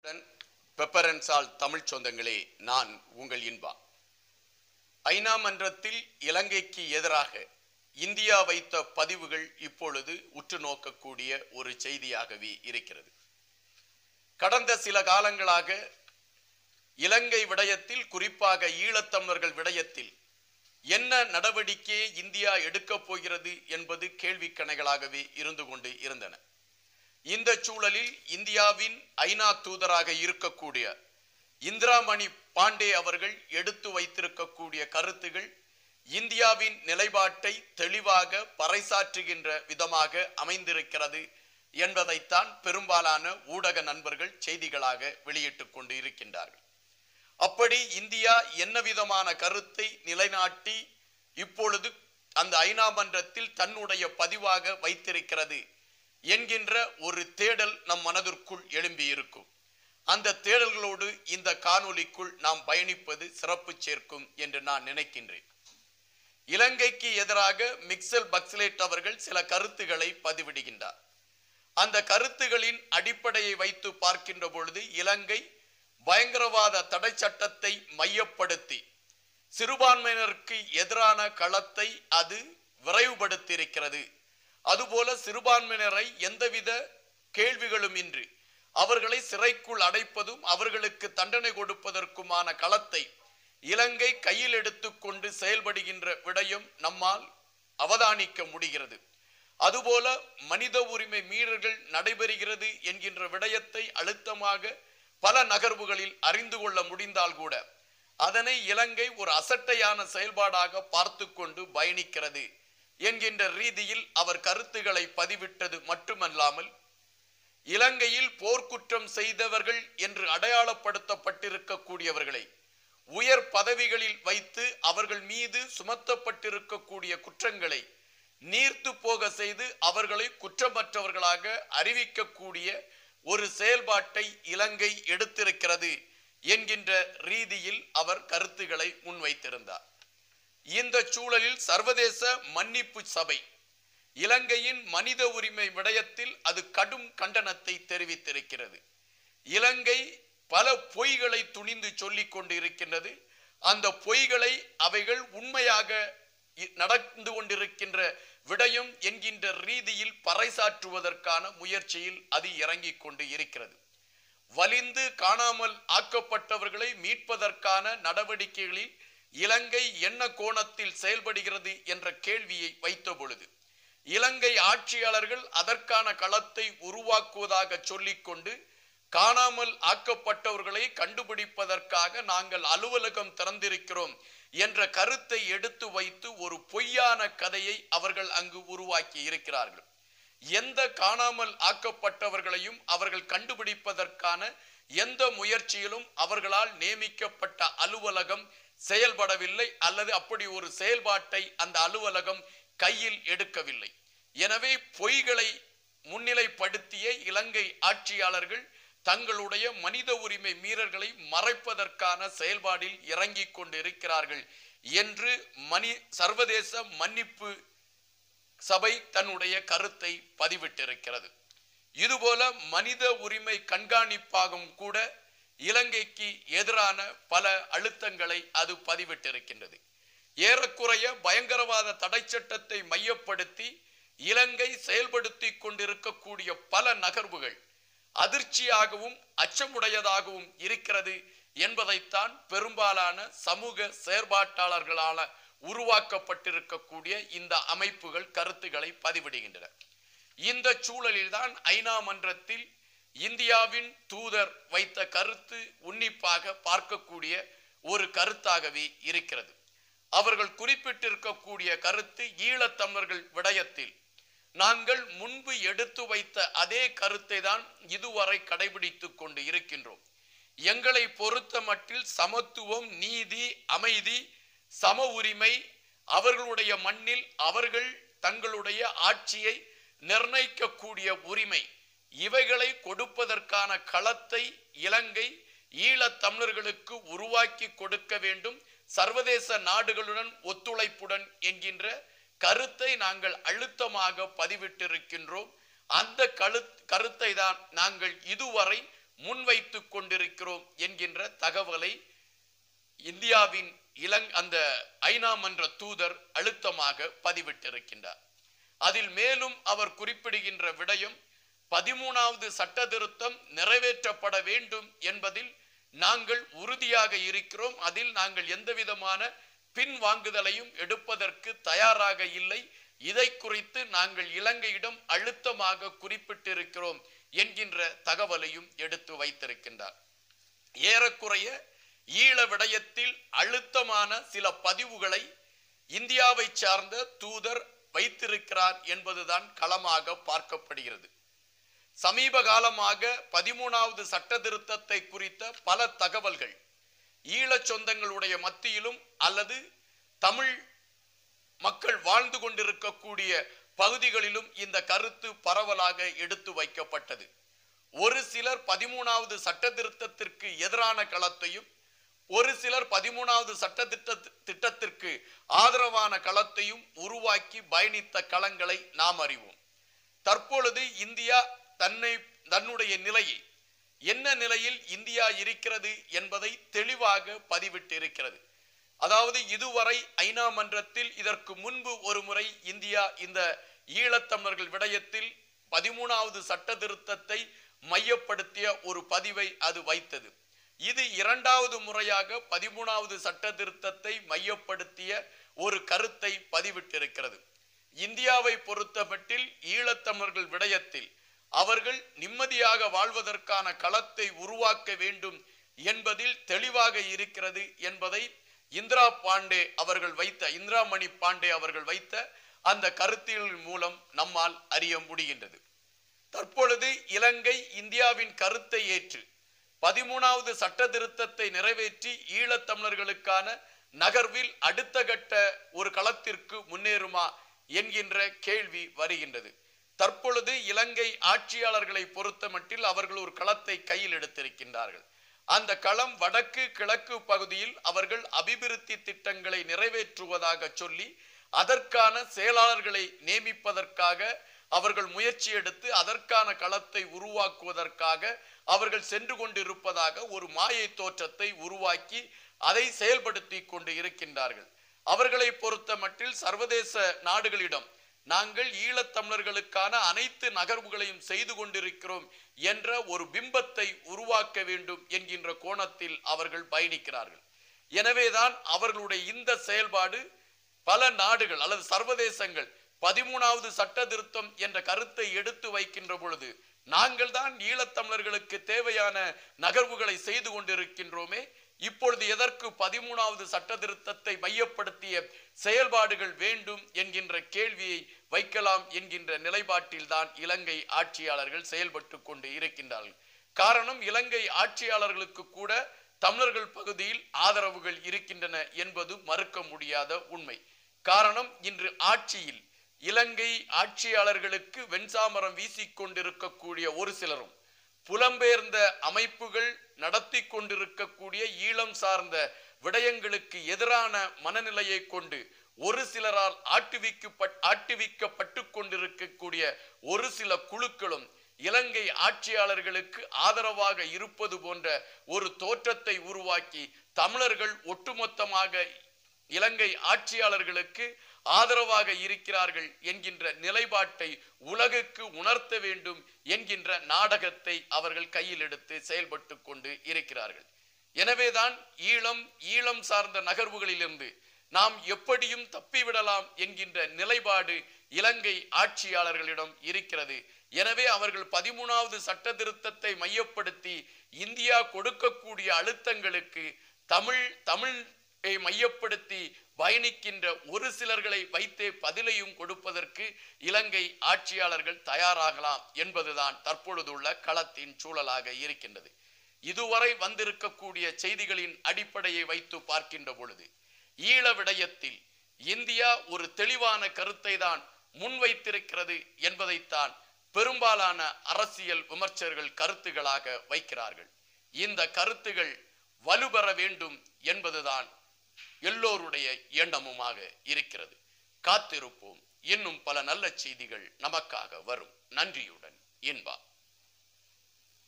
Pepper and salt Tamil சொந்தங்களே, நான் உங்கள் இன்பா. ஐநா மன்றத்தில் இலங்கைக்கு எதிராக இந்தியா வைத்த பதிவுகள் இப்பொழுது உற்று நோக்கக்கூடிய ஒரு செய்தியாகவே இருக்கிறது. கடந்த சில காலங்களாக இலங்கை விடயத்தில், குறிப்பாக ஈழத்தமிழர்கள் விடயத்தில் என்ன நடவடிக்கையை இந்தியா எடுக்கப் போகிறது என்பது கேள்விக்கணைகளாகவே இருந்து கொண்டு இருந்தன. இந்த சூழலில் இந்தியாவின் ஐநா தூதராக இருக்கக்கூடிய இந்திராமணி பாண்டே அவர்கள் எடுத்து வைத்திருக்கக்கூடிய கருத்துகள் இந்தியாவின் நிலைப்பாட்டை தெளிவாக பறைசாற்றுகின்ற விதமாக அமைந்திருக்கிறது என்பதைத்தான் பெரும்பாலான ஊடக நண்பர்கள் செய்திகளாக வெளியிட்டுக் கொண்டு இருக்கின்றார்கள். அப்படி இந்தியா என்ன விதமான கருத்தை நிலைநாட்டி இப்பொழுது அந்த ஐநா மன்றத்தில் தன்னுடைய பதிவாக வைத்திருக்கிறது என்கின்ற ஒரு தேடல் நம் மனதிற்குள் எழும்பி இருக்கும். அந்த தேடல்களோடு இந்த காணொளிக்குள் நாம் பயணிப்பது சிறப்பு சேர்க்கும் என்று நான் நினைக்கின்றேன். இலங்கைக்கு எதிராக மிக்சல் பக்ஸ்லேட் அவர்கள் சில கருத்துக்களை பதிவிடுகின்றார். அந்த கருத்துகளின் அடிப்படையை வைத்து பார்க்கின்ற பொழுது இலங்கை பயங்கரவாத தடை சட்டத்தை மையப்படுத்தி சிறுபான்மையினருக்கு எதிரான களத்தை அது விரைவுபடுத்தி இருக்கிறது. அதுபோல சிறுபான்மையினரை எந்தவித கேள்விகளும் இன்றி அவர்களை சிறைக்குள் அடைப்பதும் அவர்களுக்கு தண்டனை கொடுப்பதற்குமான களத்தை இலங்கை கையில் எடுத்துக்கொண்டு செயல்படுகின்ற விடயம் நம்மால் அவதானிக்க முடிகிறது. அதுபோல மனித உரிமை மீறல்கள் நடைபெறுகிறது என்கின்ற விடயத்தை அழுத்தமாக பல நகர்வுகளில் அறிந்து கொள்ள முடிந்தால் கூட அதனை இலங்கை ஒரு அசட்டையான செயல்பாடாக பார்த்து கொண்டு பயணிக்கிறது என்கின்ற ரீதியில் அவர் கருத்துக்களை பதிவிட்டது மட்டுமல்லாமல், இலங்கையில் போர்க்குற்றம் செய்தவர்கள் என்று அடையாளப்படுத்தப்பட்டிருக்கக்கூடியவர்களை உயர் பதவிகளில் வைத்து அவர்கள் மீது சுமத்தப்பட்டிருக்கக்கூடிய குற்றங்களை நீர்த்து போக செய்து அவர்களை குற்றமற்றவர்களாக அறிவிக்கக்கூடிய ஒரு செயல்பாட்டை இலங்கை எடுத்திருக்கிறது என்கின்ற ரீதியில் அவர் கருத்துக்களை முன்வைத்திருந்தார். இந்த சூழலில் சர்வதேச மன்னிப்பு சபை இலங்கையின் மனித உரிமை விடயத்தில் அது கடும் கண்டனத்தை தெரிவித்திருக்கிறது. இலங்கை பல பொய்களை துணிந்து சொல்லிக் கொண்டு இருக்கின்றது. அந்த பொய்களை அவைகள் உண்மையாக நடந்து கொண்டிருக்கின்ற விடயம் என்கின்ற ரீதியில் பறைசாற்றுவதற்கான முயற்சியில் அது இறங்கிக் கொண்டு இருக்கிறது. வலிந்து காணாமல் ஆக்கப்பட்டவர்களை மீட்பதற்கான நடவடிக்கைகளில் இலங்கை என்ன கோணத்தில் செயல்படுகிறது என்ற கேள்வியை வைத்த பொழுது இலங்கை ஆட்சியாளர்கள் அதற்கான களத்தை உருவாக்குவதாக சொல்லிக்கொண்டு காணாமல் ஆக்கப்பட்டவர்களை கண்டுபிடிப்பதற்காக நாங்கள் அலுவலகம் திறந்திருக்கிறோம் என்ற கருத்தை எடுத்து வைத்து ஒரு பொய்யான கதையை அவர்கள் அங்கு உருவாக்கி இருக்கிறார்கள். எந்த காணாமல் ஆக்கப்பட்டவர்களையும் அவர்கள் கண்டுபிடிப்பதற்கான எந்த முயற்சியிலும் அவர்களால் நியமிக்கப்பட்ட அலுவலகம் செயல்படவில்லை, அல்லது அப்படி ஒரு செயல்பாட்டை அந்த அலுவலகம் கையில் எடுக்கவில்லை. எனவே பொய்களை முன்னிலைப்படுத்திய இலங்கை ஆட்சியாளர்கள் தங்களுடைய மனித உரிமை மீறல்களை மறைப்பதற்கான செயல்பாடில் இறங்கிக் கொண்டிருக்கிறார்கள் என்று சர்வதேச மன்னிப்பு சபை தன்னுடைய கருத்தை பதிவிட்டிருக்கிறது. இதுபோல மனித உரிமை கண்காணிப்பாகவும் கூட இலங்கைக்கு எதிரான பல அழுத்தங்களை அது பதிவிட்டிருக்கின்றது. ஏறக்குறைய பயங்கரவாத தடை சட்டத்தை மையப்படுத்தி இலங்கை செயல்படுத்தி கொண்டிருக்கக்கூடிய பல நகர்வுகள் அதிர்ச்சியாகவும் அச்சமுடையதாகவும் இருக்கிறது என்பதைத்தான் பெரும்பாலான சமூக செயற்பாட்டாளர்களால் உருவாக்கப்பட்டிருக்கக்கூடிய இந்த அமைப்புகள் கருத்துக்களை பதிவிடுகின்றன. இந்த சூழலில்தான் ஐநா மன்றத்தில் இந்தியாவின் தூதர் வைத்த கருத்து உன்னிப்பாக பார்க்கக்கூடிய ஒரு கருத்தாகவே இருக்கிறது. அவர்கள் குறிப்பிட்டிருக்கக்கூடிய கருத்து ஈழத்தமிழர்கள் விடயத்தில் நாங்கள் முன்பு எடுத்து வைத்த அதே கருத்தை தான் இதுவரை கடைபிடித்துக் கொண்டு இருக்கின்றோம். எங்களை பொறுத்த மட்டில் சமத்துவம், நீதி, அமைதி, சம உரிமை, அவர்களுடைய மண்ணில் அவர்கள் தங்களுடைய ஆட்சியை நிர்ணயிக்கக்கூடிய உரிமை, இவைகளை கொடுப்பதற்கான களத்தை இலங்கை ஈழத்தமிழர்களுக்கு உருவாக்கி கொடுக்க வேண்டும், சர்வதேச நாடுகளுடன் ஒத்துழைப்புடன் என்கின்ற கருத்தை நாங்கள் அழுத்தமாக பதிவிட்டிருக்கின்றோம். அந்த கருத்தை தான் நாங்கள் இதுவரை முன்வைத்துக் கொண்டிருக்கிறோம் என்கின்ற தகவலை இந்தியாவின் அந்த ஐநா மன்ற தூதர் அழுத்தமாக பதிவிட்டிருக்கின்றார். அதில் மேலும் அவர் குறிப்பிடுகின்ற விடயம் 13வது சட்ட திருத்தம் நிறைவேற்றப்பட வேண்டும் என்பதில் நாங்கள் உறுதியாக இருக்கிறோம். அதில் நாங்கள் எந்தவிதமான பின்வாங்குதலையும் எடுப்பதற்கு தயாராக இல்லை. இதை குறித்து நாங்கள் இலங்கையிடம் அழுத்தமாக குறிப்பிட்டிருக்கிறோம் என்கின்ற தகவலையும் எடுத்து வைத்திருக்கின்றார். ஏறக்குறைய ஈழ விடயத்தில் அழுத்தமான சில பதிவுகளை இந்தியாவை சார்ந்த தூதர் வைத்திருக்கிறார் என்பதுதான் களமாக பார்க்கப்படுகிறது. சமீப காலமாக 13வது சட்ட திருத்தத்தை குறித்த பல தகவல்கள் ஈழச் சொந்தங்களுடைய மத்தியிலும் அல்லது தமிழ் மக்கள் வாழ்ந்து கொண்டிருக்கக்கூடிய பகுதிகளிலும் இந்த கருத்து பரவலாக எடுத்து வைக்கப்பட்டது. ஒரு சிலர் 13வது சட்ட திருத்தத்திற்கு எதிரான களத்தையும், ஒரு சிலர் 13வது சட்ட திட்டத்திற்கு ஆதரவான களத்தையும் உருவாக்கி பயணித்த களங்களை நாம் அறிவோம். தற்பொழுது இந்தியா தன்னுடைய நிலையை, என்ன நிலையில் இந்தியா இருக்கிறது என்பதை தெளிவாக பதிவிட்டு இருக்கிறது. அதாவது இதுவரை ஐநா மன்றத்தில் இதற்கு முன்பு ஒரு முறை இந்தியா இந்த ஈழத்தமிழர்கள் விடயத்தில் 13வது சட்ட திருத்தத்தை மையப்படுத்திய ஒரு பதிவை அது வைத்தது. இது 2வது முறையாக 13வது சட்ட திருத்தத்தை மையப்படுத்திய ஒரு கருத்தை பதிவிட்டிருக்கிறது. இந்தியாவை பொறுத்தமட்டில் ஈழத்தமிழர்கள் விடயத்தில் அவர்கள் நிம்மதியாக வாழ்வதற்கான களத்தை உருவாக்க வேண்டும் என்பதில் தெளிவாக இருக்கிறது என்பதை இந்திராமணி பாண்டே அவர்கள் வைத்த அந்த கருத்தியல் மூலம் நம்மால் அறிய முடிகின்றது. தற்பொழுது இலங்கை இந்தியாவின் கருத்தை ஏற்று 13வது சட்ட திருத்தத்தை நிறைவேற்றி ஈழத்தமிழர்களுக்கான நகர்வில் அடுத்த கட்ட ஒரு களத்திற்கு முன்னேறுமா என்கின்ற கேள்வி வருகின்றது. தற்பொழுது இலங்கை ஆட்சியாளர்களை பொறுத்தமட்டில் அவர்கள் ஒரு களத்தை கையில் எடுத்திருக்கின்றார்கள். அந்த களம் வடக்கு கிழக்கு பகுதியில் அவர்கள் அபிவிருத்தி திட்டங்களை நிறைவேற்றுவதாக சொல்லி அதற்கான செயலாளர்களை நியமிப்பதற்காக அவர்கள் முயற்சி எடுத்து அதற்கான களத்தை உருவாக்குவதற்காக அவர்கள் சென்று கொண்டிருப்பதாக ஒரு மாயை தோற்றத்தை உருவாக்கி அதை செயல்படுத்தி கொண்டு இருக்கின்றார்கள். அவர்களை பொறுத்த மட்டில் சர்வதேச நாடுகளிடம் நாங்கள் ஈழத்தமிழர்களுக்கான அனைத்து நகர்வுகளையும் செய்து கொண்டிருக்கிறோம் என்ற ஒரு பிம்பத்தை உருவாக்க வேண்டும் என்கின்ற கோணத்தில் அவர்கள் பயணிக்கிறார்கள். எனவேதான் அவர்களுடைய இந்த செயல்பாடு பல நாடுகள் அல்லது சர்வதேசங்கள் 13வது சட்ட திருத்தம் என்ற கருத்தை எடுத்து வைக்கின்ற பொழுது நாங்கள் தான் ஈழத்தமிழர்களுக்கு தேவையான நகர்வுகளை செய்து கொண்டிருக்கின்றோமே, இப்பொழுது எதற்கு 13வது சட்ட திருத்தத்தை மையப்படுத்திய செயல்பாடுகள் வேண்டும் என்கின்ற கேள்வியை வைக்கலாம் என்கின்ற நிலைப்பாட்டில் தான் இலங்கை ஆட்சியாளர்கள் செயல்பட்டு கொண்டு இருக்கின்றார்கள். காரணம், இலங்கை ஆட்சியாளர்களுக்கு கூட தமிழர்கள் பகுதியில் ஆதரவுகள் இருக்கின்றன என்பது மறுக்க முடியாத உண்மை. காரணம், இன்று ஆட்சியில் இலங்கை ஆட்சியாளர்களுக்கு வெண்சாமரம் வீசிக்கொண்டிருக்கக்கூடிய ஒரு சிலரும் புலம்பெயர்ந்த அமைப்புகள் நடத்தி கொண்டிருக்கக்கூடிய ஈழம் சார்ந்த விடயங்களுக்கு எதிரான மனநிலையை கொண்டு ஒரு சிலரால் ஆட்டுவிக்கப்பட்டு கொண்டிருக்கக்கூடிய ஒரு சில குழுக்களும் இலங்கை ஆட்சியாளர்களுக்கு ஆதரவாக இருப்பது போன்ற ஒரு தோற்றத்தை உருவாக்கி தமிழர்கள் ஒட்டுமொத்தமாக இலங்கை ஆட்சியாளர்களுக்கு ஆதரவாக இருக்கிறார்கள் என்கின்ற நிலைப்பாட்டை உலகுக்கு உணர்த்த வேண்டும் என்கின்ற நாடகத்தை அவர்கள் கையில் எடுத்து செயல்பட்டு கொண்டு இருக்கிறார்கள். எனவேதான் ஈழம் சார்ந்த நகர்வுகளிலிருந்து நாம் எப்படியும் தப்பிவிடலாம் என்கின்ற நிலைப்பாடு இலங்கை ஆட்சியாளர்களிடம் இருக்கிறது. எனவே அவர்கள் 13வது சட்ட திருத்தத்தை மையப்படுத்தி இந்தியா கொடுக்கக்கூடிய அழுத்தங்களுக்கு தமிழ் மையப்படுத்தி பயணிக்கின்ற ஒரு சிலர்களை வைத்தே பதிலையும் கொடுப்பதற்கு இலங்கை ஆட்சியாளர்கள் தயாராகலாம் என்பதுதான் தற்பொழுதுள்ள களத்தின் சூழலாக இருக்கின்றது. இதுவரை வந்திருக்கக்கூடிய செய்திகளின் அடிப்படையை வைத்து பார்க்கின்ற பொழுது ஈழ விடயத்தில் இந்தியா ஒரு தெளிவான கருத்தை தான் முன்வைத்திருக்கிறது என்பதைத்தான் பெரும்பாலான அரசியல் விமர்சகர்கள் கருத்துகளாக வைக்கிறார்கள். இந்த கருத்துகள் வலுப்பெற வேண்டும் என்பதுதான் எல்லோருடைய எண்ணமுமாக இருக்கிறது. காத்திருப்போம், இன்னும் பல நல்ல செய்திகள் நமக்காக வரும். நன்றியுடன் இன்பா.